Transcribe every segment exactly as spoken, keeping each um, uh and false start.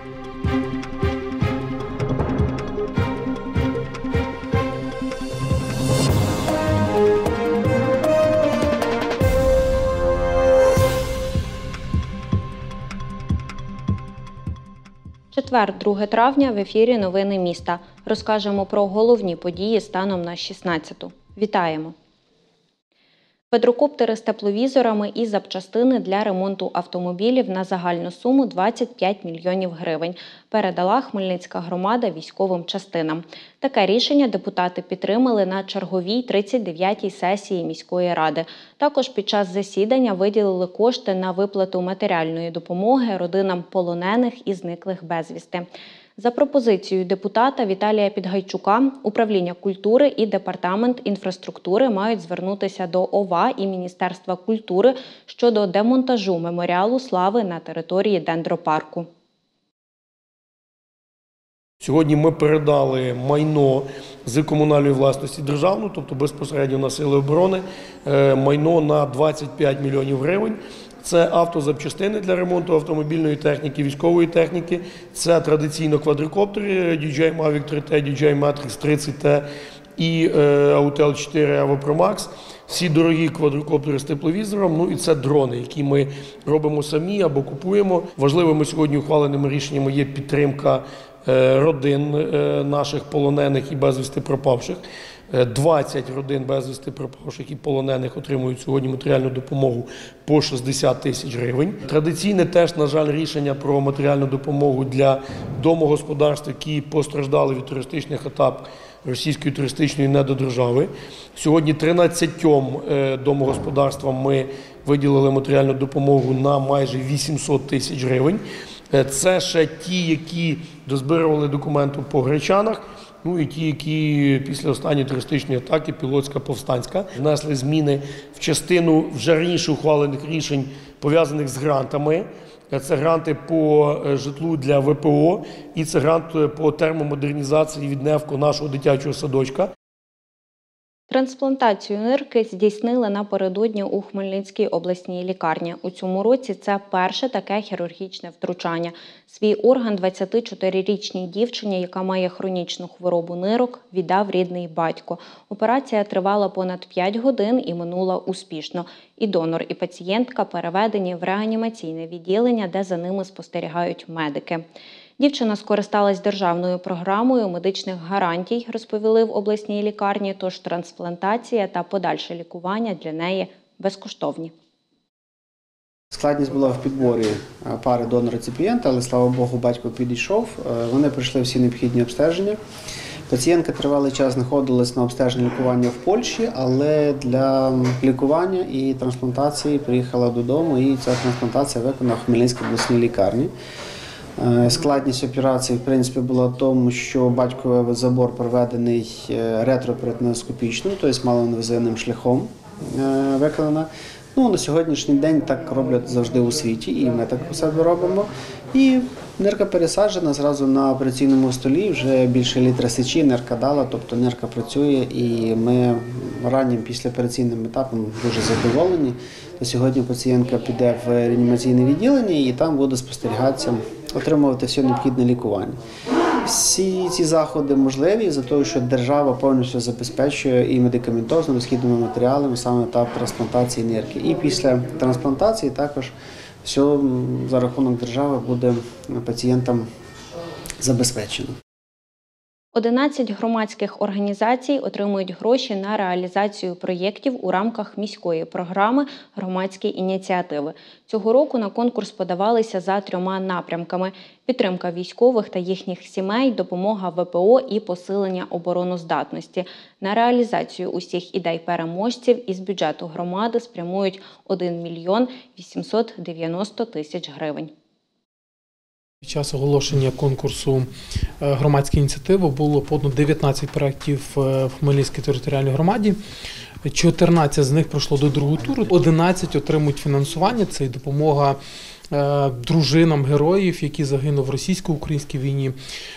Четвер, друге травня, в ефірі «Новини міста». Розкажемо про головні події станом на шістнадцяту. Вітаємо! Квадрокоптери з тепловізорами і запчастини для ремонту автомобілів на загальну суму двадцять п'ять мільйонів гривень передала Хмельницька громада військовим частинам. Таке рішення депутати підтримали на черговій тридцять дев'ятій сесії міської ради. Також під час засідання виділили кошти на виплату матеріальної допомоги родинам полонених і зниклих безвісти. За пропозицією депутата Віталія Підгайчука, Управління культури і Департамент інфраструктури мають звернутися до ОВА і Міністерства культури щодо демонтажу меморіалу слави на території дендропарку. Сьогодні ми передали майно з комунальної власності державну, тобто безпосередньо на Сили оборони, майно на двадцять п'ять мільйонів гривень. Це автозапчастини для ремонту автомобільної техніки, військової техніки, це традиційно квадрокоптери ді джей Mavic три Т, ді джей Matrix тридцять Т і Autel чотири Evo Pro Max. Всі дорогі квадрокоптери з тепловізором, ну і це дрони, які ми робимо самі або купуємо. Важливими сьогодні ухваленими рішеннями є підтримка родин наших полонених і безвісти пропавших. двадцять родин безвісти пропавших і полонених отримують сьогодні матеріальну допомогу по шістдесят тисяч гривень. Традиційне теж, на жаль, рішення про матеріальну допомогу для домогосподарств, які постраждали від терористичних атак російської терористичної недодержави. Сьогодні тринадцятьом домогосподарствам ми виділили матеріальну допомогу на майже вісімсот тисяч гривень. Це ще ті, які дозбирували документи по Гречанах, ну і ті, які після останньої терористичної атаки, Пілотська, Повстанська, внесли зміни в частину вже раніше ухвалених рішень, пов'язаних з грантами. Це гранти по житлу для В П О і це грант по термомодернізації від НЕФКО нашого дитячого садочка. Трансплантацію нирки здійснили напередодні у Хмельницькій обласній лікарні. У цьому році це перше таке хірургічне втручання. Свій орган двадцятичотирирічній дівчині, яка має хронічну хворобу нирок, віддав рідний батько. Операція тривала понад п'ять годин і минула успішно. І донор, і пацієнтка переведені в реанімаційне відділення, де за ними спостерігають медики. Дівчина скористалась державною програмою медичних гарантій, розповіли в обласній лікарні, тож трансплантація та подальше лікування для неї безкоштовні. Складність була в підборі пари донор-реципієнта, але, слава Богу, батько підійшов. Вони пройшли всі необхідні обстеження. Пацієнтка тривалий час знаходилась на обстеженні лікування в Польщі, але для лікування і трансплантації приїхала додому, і ця трансплантація виконана в Хмельницькій обласній лікарні. Складність операції, в принципі, була в тому, що батьковий забор проведений ретроперитоноскопічним, тобто малоінвазивним шляхом виконана. Ну, на сьогоднішній день так роблять завжди у світі, і ми так у себе робимо. І нирка пересаджена зразу на операційному столі, вже більше літра сечі, нирка дала, тобто нирка працює, і ми раннім післяопераційним етапом дуже задоволені. На сьогодні пацієнтка піде в реанімаційне відділення і там буде спостерігатися, отримувати все необхідне лікування. Всі ці заходи можливі за те, що держава повністю забезпечує і медикаментозно необхідними матеріалами саме етап трансплантації нирки. І після трансплантації також все за рахунок держави буде пацієнтам забезпечено. одинадцять громадських організацій отримують гроші на реалізацію проєктів у рамках міської програми «Громадські ініціативи». Цього року на конкурс подавалися за трьома напрямками – підтримка військових та їхніх сімей, допомога В П О і посилення обороноздатності. На реалізацію усіх ідей переможців із бюджету громади спрямують один мільйон вісімсот дев'яносто тисяч гривень. Під час оголошення конкурсу громадської ініціативи було подано дев'ятнадцять проєктів в Хмельницькій територіальній громаді. чотирнадцять з них пройшло до другого туру, одинадцять отримують фінансування. Це і допомога дружинам героїв, які загинули в російсько-українській війні,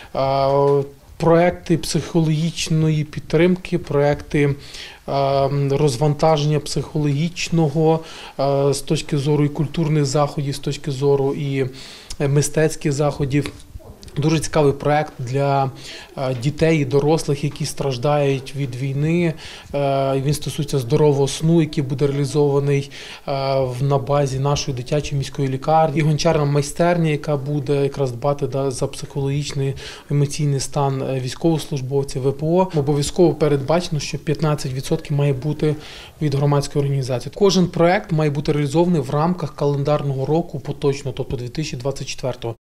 проекти психологічної підтримки, проекти розвантаження психологічного з точки зору і культурних заходів, з точки зору і мистецьких заходів. Дуже цікавий проект для дітей і дорослих, які страждають від війни. Він стосується здорового сну, який буде реалізований на базі нашої дитячої міської лікарні. І гончарна майстерня, яка буде якраз дбати за психологічний, емоційний стан військовослужбовців ВПО. Обов'язково передбачено, що п'ятнадцять відсотків має бути від громадської організації. Кожен проект має бути реалізований в рамках календарного року поточно, тобто дві тисячі двадцять четвертого.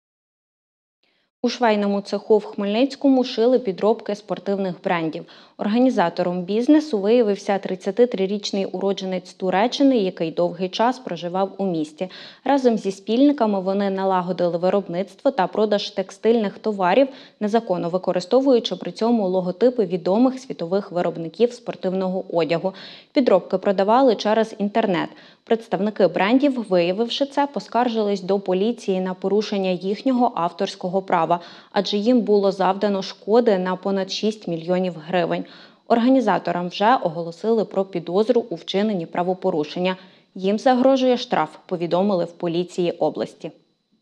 У швейному цеху в Хмельницькому шили підробки спортивних брендів. Організатором бізнесу виявився тридцятитрирічний уродженець Туреччини, який довгий час проживав у місті. Разом зі спільниками вони налагодили виробництво та продаж текстильних товарів, незаконно використовуючи при цьому логотипи відомих світових виробників спортивного одягу. Підробки продавали через інтернет. Представники брендів, виявивши це, поскаржились до поліції на порушення їхнього авторського права, адже їм було завдано шкоди на понад шість мільйонів гривень. Організаторам вже оголосили про підозру у вчиненні правопорушення. Їм загрожує штраф, повідомили в поліції області.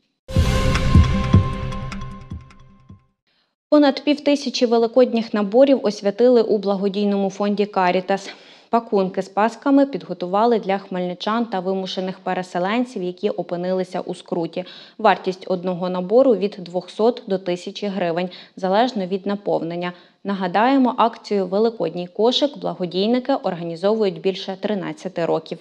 Понад півтисячі великодніх наборів освятили у благодійному фонді «Карітас». Пакунки з пасками підготували для хмельничан та вимушених переселенців, які опинилися у скруті. Вартість одного набору від двохсот до тисячі гривень, залежно від наповнення. Нагадаємо, акцію «Великодній кошик» благодійники організовують більше тринадцяти років.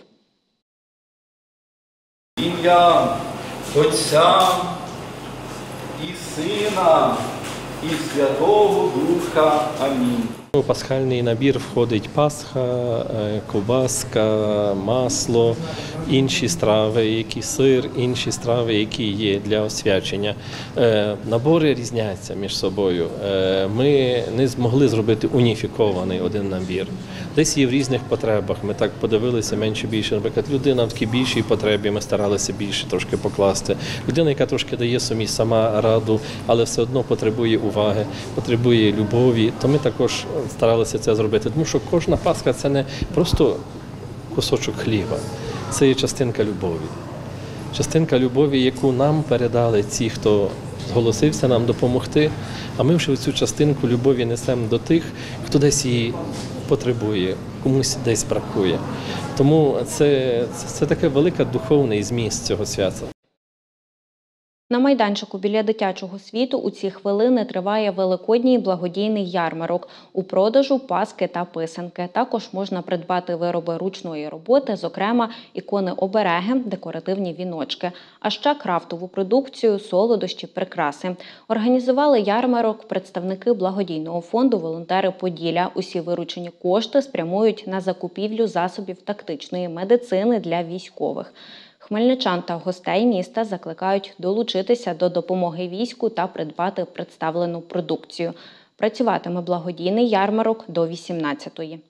Ім'я Отця і Сина і Святого Духа. Амінь. У пасхальний набір входить пасха, ковбаска, масло, інші страви, які сир, інші страви, які є для освячення. Набори різняться між собою. Ми не змогли зробити уніфікований один набір. Десь є в різних потребах. Ми так подивилися менше-більше. Наприклад, людина в такій більшій потребі, ми старалися більше трошки покласти. Людина, яка трошки дає собі сама раду, але все одно потребує уваги, потребує любові, то ми також старалися це зробити. Тому що кожна пасха – це не просто кусочок хліба, це є частинка любові. Частинка любові, яку нам передали ті, хто зголосився нам допомогти, а ми вже цю частинку любові несемо до тих, хто десь її потребує, комусь десь бракує. Тому це, це, це таке велике духовний зміст цього свята. На майданчику біля дитячого світу у ці хвилини триває великодній благодійний ярмарок. У продажу паски та писанки. Також можна придбати вироби ручної роботи, зокрема ікони-обереги, декоративні віночки, а ще крафтову продукцію, солодощі, прикраси. Організували ярмарок представники благодійного фонду «Волонтери Поділля». Усі виручені кошти спрямують на закупівлю засобів тактичної медицини для військових. Хмельничан та гостей міста закликають долучитися до допомоги війську та придбати представлену продукцію. Працюватиме благодійний ярмарок до вісімнадцятої.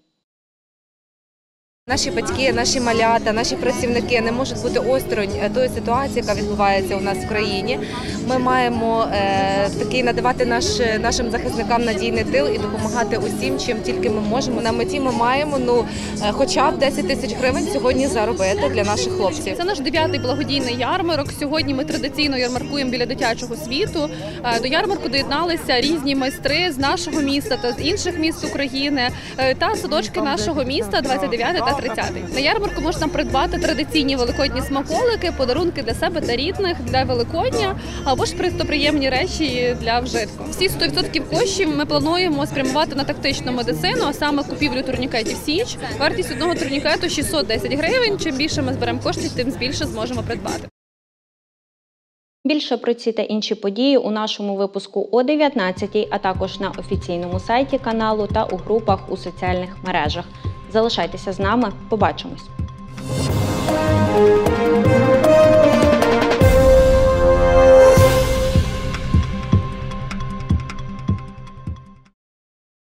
Наші батьки, наші малята, наші працівники не можуть бути осторонь тої ситуації, яка відбувається у нас в країні. Ми маємо е, такий надавати наш, нашим захисникам надійний тил і допомагати усім, чим тільки ми можемо. На меті ми маємо ну, хоча б десять тисяч гривень сьогодні заробити для наших хлопців. Це наш дев'ятий благодійний ярмарок. Сьогодні ми традиційно ярмаркуємо біля дитячого світу. До ярмарку доєдналися різні майстри з нашого міста та з інших міст України та садочки нашого міста двадцять дев'ятий та тридцятий. На ярмарку можна придбати традиційні великодні смаколики, подарунки для себе та рідних, для Великодня, або ж приємні речі для вжитку. Всі сто відсотків коштів ми плануємо спрямувати на тактичну медицину, а саме купівлю турнікетів «Січ». Вартість одного турнікету шістсот десять гривень. Чим більше ми зберемо коштів, тим більше зможемо придбати. Більше про ці та інші події у нашому випуску о дев'ятнадцятій, а також на офіційному сайті каналу та у групах у соціальних мережах. Залишайтеся з нами, побачимось!